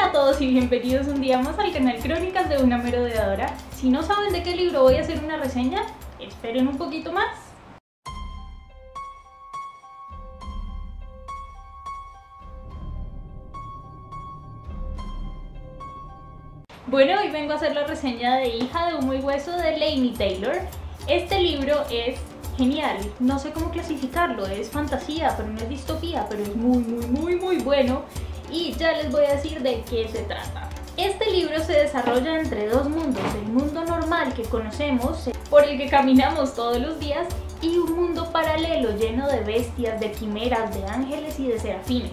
Hola a todos y bienvenidos un día más al canal Crónicas de una Merodeadora. Si no saben de qué libro voy a hacer una reseña, esperen un poquito más. Bueno, hoy vengo a hacer la reseña de Hija de Humo y Hueso de Laini Taylor. Este libro es genial, no sé cómo clasificarlo, es fantasía, pero no es distopía, pero es muy bueno y ya les voy a decir de qué se trata. Este libro se desarrolla entre dos mundos, el mundo normal que conocemos, por el que caminamos todos los días, y un mundo paralelo lleno de bestias, de quimeras, de ángeles y de serafines.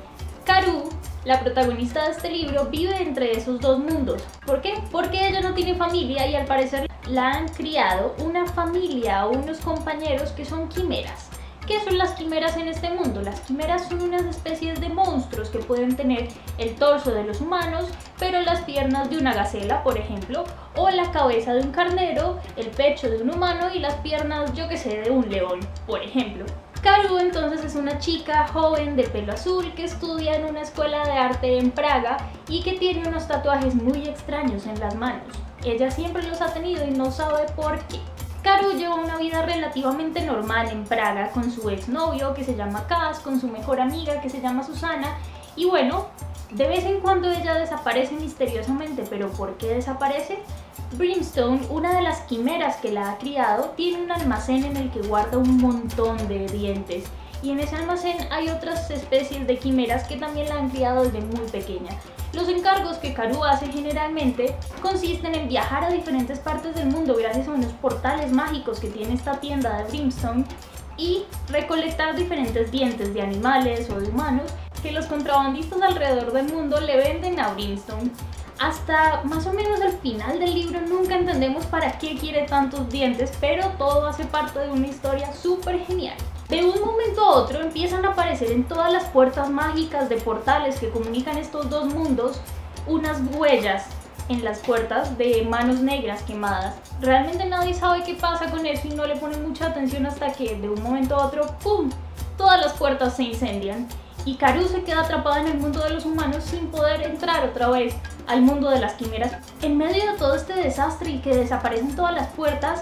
Karou, la protagonista de este libro, vive entre esos dos mundos. ¿Por qué? Porque ella no tiene familia y al parecer la han criado una familia o unos compañeros que son quimeras. ¿Qué son las quimeras en este mundo? Las quimeras son unas especies de monstruos que pueden tener el torso de los humanos, pero las piernas de una gacela, por ejemplo, o la cabeza de un carnero, el pecho de un humano y las piernas, yo que sé, de un león, por ejemplo. Karou entonces es una chica joven de pelo azul que estudia en una escuela de arte en Praga y que tiene unos tatuajes muy extraños en las manos. Ella siempre los ha tenido y no sabe por qué. Karou lleva una vida relativamente normal en Praga con su exnovio que se llama Kaz, con su mejor amiga que se llama Susana y bueno, de vez en cuando ella desaparece misteriosamente, pero ¿por qué desaparece? Brimstone, una de las quimeras que la ha criado, tiene un almacén en el que guarda un montón de dientes y en ese almacén hay otras especies de quimeras que también la han criado desde muy pequeña. Los encargos que Karou hace generalmente consisten en viajar a diferentes partes del mundo gracias a unos portales mágicos que tiene esta tienda de Brimstone y recolectar diferentes dientes de animales o de humanos que los contrabandistas alrededor del mundo le venden a Brimstone. Hasta más o menos el final del libro nunca entendemos para qué quiere tantos dientes, pero todo hace parte de una historia súper genial. De un momento a otro empiezan a aparecer en todas las puertas mágicas de portales que comunican estos dos mundos unas huellas en las puertas de manos negras quemadas. Realmente nadie sabe qué pasa con eso y no le ponen mucha atención hasta que de un momento a otro, ¡pum!, todas las puertas se incendian. Y Karou se queda atrapada en el mundo de los humanos sin poder entrar otra vez al mundo de las quimeras. En medio de todo este desastre y que desaparecen todas las puertas,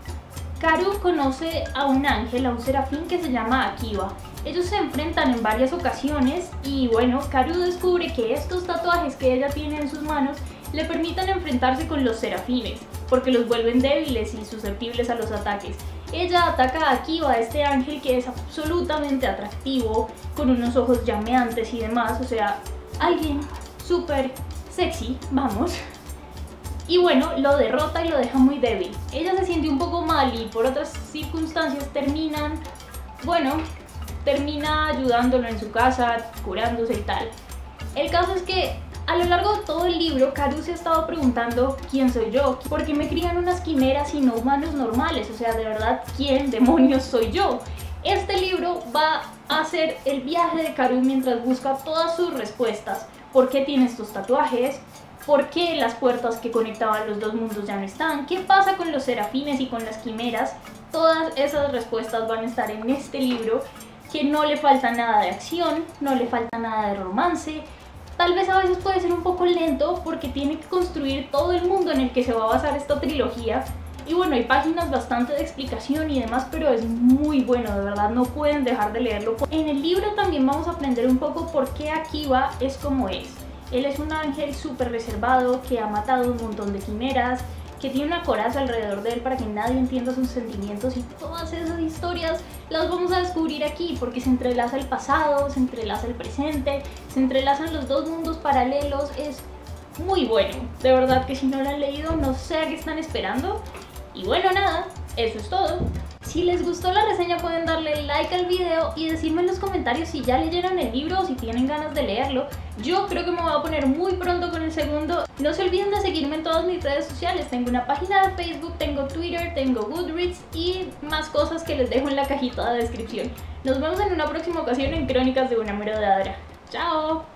Karou conoce a un ángel, a un serafín que se llama Akiva. Ellos se enfrentan en varias ocasiones y bueno, Karou descubre que estos tatuajes que ella tiene en sus manos le permiten enfrentarse con los serafines, porque los vuelven débiles y susceptibles a los ataques. Ella ataca a Akiva, este ángel que es absolutamente atractivo, con unos ojos llameantes y demás, o sea, alguien súper sexy, vamos. Y bueno, lo derrota y lo deja muy débil. Ella se siente un poco mal y por otras circunstancias termina ayudándolo en su casa, curándose y tal. El caso es que a lo largo de todo el libro, Karou se ha estado preguntando ¿quién soy yo? ¿Por qué me crían unas quimeras y no humanos normales? O sea, de verdad, ¿quién demonios soy yo? Este libro va a ser el viaje de Karou mientras busca todas sus respuestas. ¿Por qué tiene estos tatuajes? ¿Por qué las puertas que conectaban los dos mundos ya no están? ¿Qué pasa con los serafines y con las quimeras? Todas esas respuestas van a estar en este libro, que no le falta nada de acción, no le falta nada de romance. Tal vez a veces puede ser un poco lento porque tiene que construir todo el mundo en el que se va a basar esta trilogía. Y bueno, hay páginas bastante de explicación y demás, pero es muy bueno, de verdad, no pueden dejar de leerlo. En el libro también vamos a aprender un poco por qué Akiva es como es. Él es un ángel súper reservado que ha matado un montón de quimeras, que tiene una coraza alrededor de él para que nadie entienda sus sentimientos y todas esas historias las vamos a descubrir aquí porque se entrelaza el pasado, se entrelaza el presente, se entrelazan los dos mundos paralelos, es muy bueno, de verdad que si no lo han leído no sé a qué están esperando. Y bueno, nada, eso es todo. Si les gustó la reseña pueden darle like al video y decirme en los comentarios si ya leyeron el libro o si tienen ganas de leerlo. Yo creo que me voy a poner muy pronto con el segundo. No se olviden de seguirme en todas mis redes sociales. Tengo una página de Facebook, tengo Twitter, tengo Goodreads y más cosas que les dejo en la cajita de descripción. Nos vemos en una próxima ocasión en Crónicas de una Merodeadora. ¡Chao!